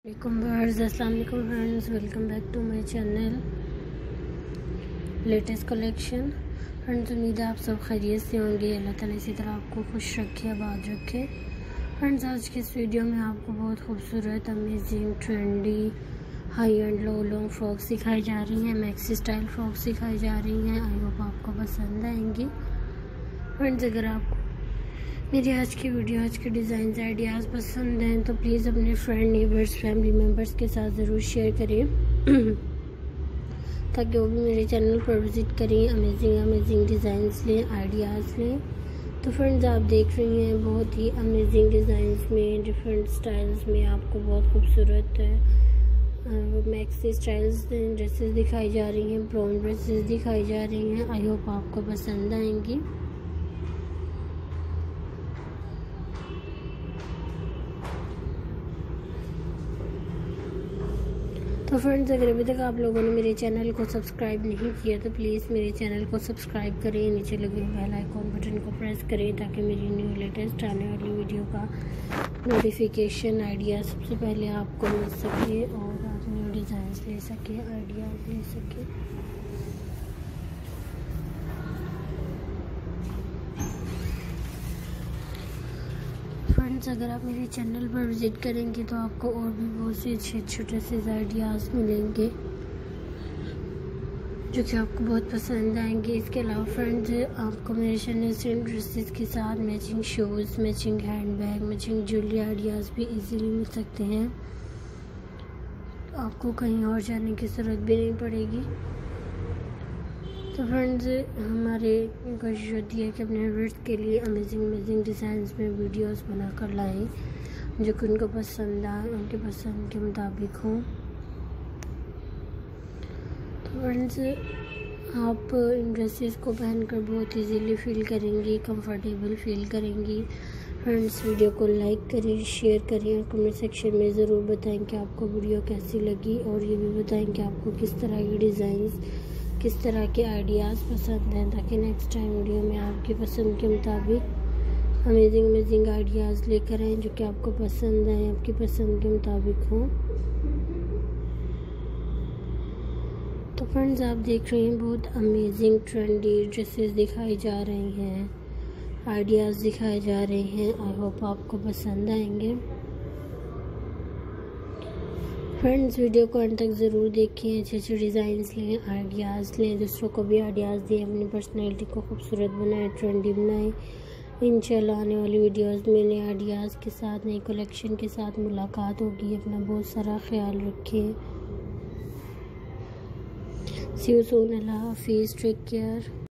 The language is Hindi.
अस्सलाम वालेकुम friends, welcome back to my channel latest collection. Friends, उम्मीद है आप सब खैरियत से होंगे। अल्लाह ताला इसी तरह आपको खुश रखे, आबाद रखे। फ्रेंड्स, आज की इस वीडियो में आपको बहुत खूबसूरत, amazing, trendy, high and low long frocks सिखाई जा रही हैं। मैक्सी स्टाइल फ्रॉक्स सिखाई जा रही हैं। आई होप आपको पसंद आएंगी। फ्रेंड्स, अगर आपको मेरी आज की वीडियो, आज के डिज़ाइन आइडियाज़ पसंद हैं तो प्लीज़ अपने फ्रेंड, नेबर्स, फैमिली मेम्बर्स के साथ ज़रूर शेयर करें ताकि वो भी मेरे चैनल पर विज़िट करें, अमेजिंग डिज़ाइंस लें, आइडियाज़ लें। तो फ्रेंड्स, आप देख रही हैं बहुत ही अमेजिंग डिज़ाइंस में, डिफरेंट स्टाइल्स में आपको बहुत खूबसूरत मैक्सी स्टाइल्स ड्रेसेस दिखाई जा रही हैं, ब्राउन ड्रेसेस दिखाई जा रही हैं। आई होप आपको पसंद आएंगी। तो फ्रेंड्स, अगर अभी तक आप लोगों ने मेरे चैनल को सब्सक्राइब नहीं किया तो प्लीज़ मेरे चैनल को सब्सक्राइब करें, नीचे लगे बेल आइकॉन बटन को प्रेस करें ताकि मेरी न्यू लेटेस्ट आने वाली वीडियो का नोटिफिकेशन, आइडिया सबसे पहले आपको मिल सके और आप न्यू डिज़ाइंस ले सके, आइडियाज़ ले सके। फ्रेंड्स, अगर आप मेरे चैनल पर विज़िट करेंगे तो आपको और भी बहुत से अच्छे ड्रेसेस आइडियाज़ मिलेंगे जो कि आपको बहुत पसंद आएंगे। इसके अलावा फ्रेंड्स, आपको मेरे चैनल से ड्रेसेस के साथ matching shoes, matching handbag, matching jewellery ideas भी इजीली मिल सकते हैं। आपको कहीं और जाने की ज़रूरत भी नहीं पड़ेगी। तो फ्रेंड्स, हमारे कोशिश होती है कि अपने व्यूअर्स के लिए अमेजिंग डिज़ाइंस में वीडियोस बनाकर लाएं जो कि उनको पसंद आए, उनके पसंद के मुताबिक हों। तो फ्रेंड्स, आप इन ड्रेसेस को पहनकर बहुत इजीली फील करेंगी, कंफर्टेबल फील करेंगी। फ्रेंड्स, वीडियो को लाइक करें, शेयर करें और कमेंट सेक्शन में ज़रूर बताएं कि आपको वीडियो कैसी लगी और ये भी बताएं कि आपको किस तरह की डिज़ाइंस, किस तरह के आइडियाज़ पसंद हैं ताकि नेक्स्ट टाइम वीडियो में आपकी पसंद के मुताबिक अमेजिंग आइडियाज़ लेकर आएँ जो कि आपको पसंद आए, आपकी पसंद के मुताबिक हों। तो फ्रेंड्स, आप देख रहे हैं बहुत अमेजिंग ट्रेंडी ड्रेसेस दिखाई जा रही हैं, आइडियाज़ दिखाए जा रहे हैं। आई होप आपको पसंद आएंगे। फ्रेंड्स, वीडियो को अंत तक ज़रूर देखें, अच्छे डिज़ाइंस लें, आइडियाज़ लें, दूसरों को भी आइडियाज़ दें, अपनी पर्सनैलिटी को खूबसूरत बनाएं, ट्रेंडी बनाएं। इंशाल्लाह आने वाली वीडियोस में नए आइडियाज़ के साथ, नई कलेक्शन के साथ मुलाकात होगी। अपना बहुत सारा ख्याल रखें। सी यू सून। अल्लाह हाफिज़, टेक केयर।